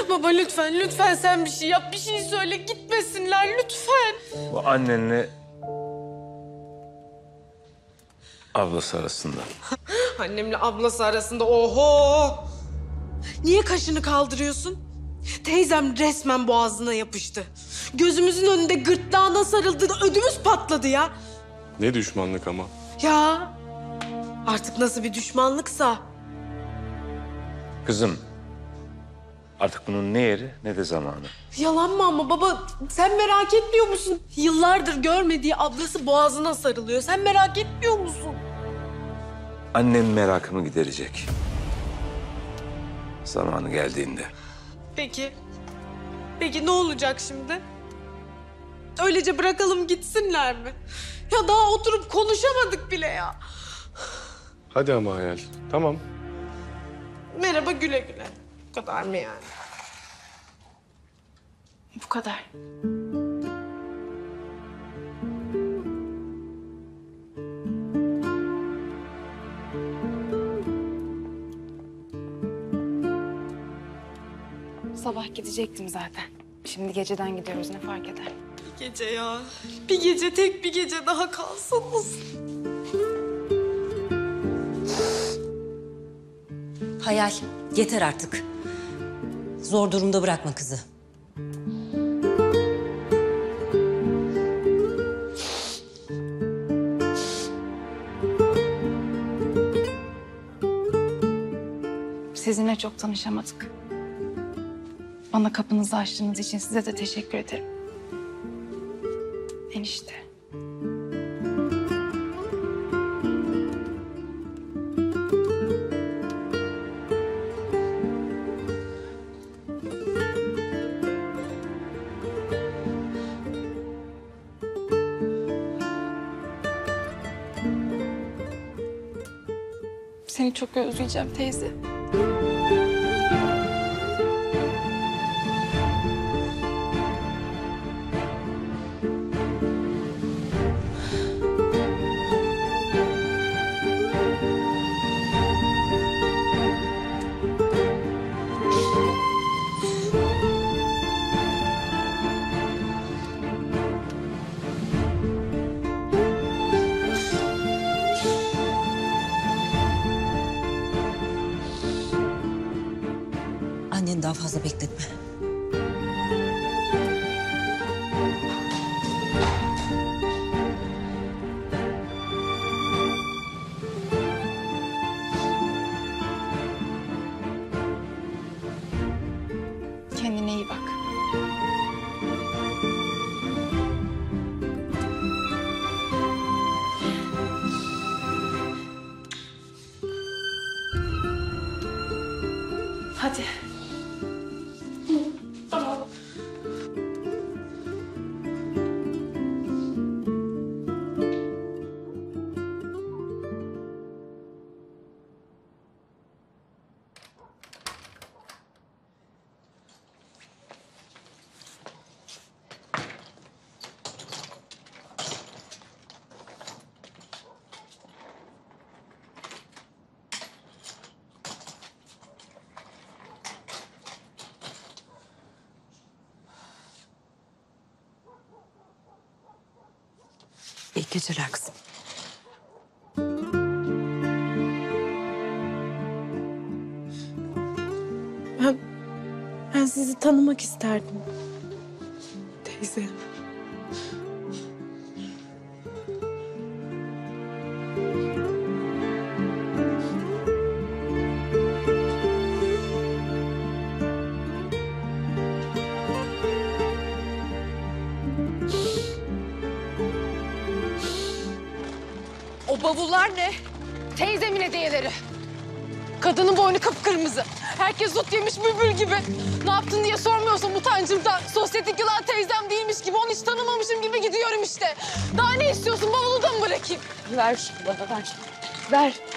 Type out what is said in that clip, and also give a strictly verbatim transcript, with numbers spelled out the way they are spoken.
Baba lütfen, lütfen sen bir şey yap. Bir şey söyle, gitmesinler lütfen. Bu annenle ablası arasında. Annemle ablası arasında oho! Niye kaşını kaldırıyorsun? Teyzem resmen boğazına yapıştı. Gözümüzün önünde gırtlağına sarıldı, ödümüz patladı ya. Ne düşmanlık ama. Ya artık nasıl bir düşmanlıksa. Kızım, artık bunun ne yeri ne de zamanı. Yalan mı ama baba, sen merak etmiyor musun? Yıllardır görmediği ablası boğazına sarılıyor. Sen merak etmiyor musun? Annem merakımı giderecek. Zamanı geldiğinde. Peki. Peki ne olacak şimdi? Öylece bırakalım gitsinler mi? Ya daha oturup konuşamadık bile ya. Hadi ama Hayal. Tamam. Merhaba güle güle. Bu kadar mı yani? Bu kadar. Sabah gidecektim zaten. Şimdi geceden gidiyoruz, ne fark eder? Bir gece ya. Bir gece, tek bir gece daha kalsanız. Hayal, yeter artık. Zor durumda bırakma kızı. Sizinle çok tanışamadık. Bana kapınızı açtığınız için size de teşekkür ederim. Enişte. Seni çok özleyeceğim teyze. Anneni daha fazla bekletme. Kendine iyi bak. Hadi. Tamam. İyi geceler kızım. Ben, ben sizi tanımak isterdim. Teyze. O bavullar ne? Teyzemin hediyeleri. Kadının boynu kıpkırmızı. Herkes dut yemiş bülbül gibi. Ne yaptın diye sormuyorsun utancımdan. Sosyetik yılan teyzem değilmiş gibi, onu hiç tanımamışım gibi gidiyorum işte. Daha ne istiyorsun? Bavulu da mı bırakayım? Ver şunu bana, ver. Ver.